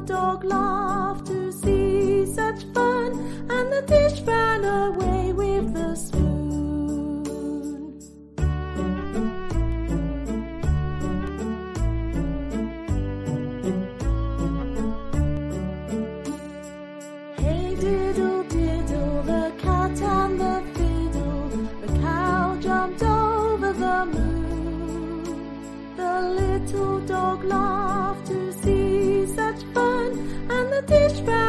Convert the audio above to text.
little dog laughed to see such fun, and the dish ran away with the spoon. Hey diddle diddle, the cat and the fiddle, the cow jumped over the moon. The little dog laughed to see such fun, and the dish ran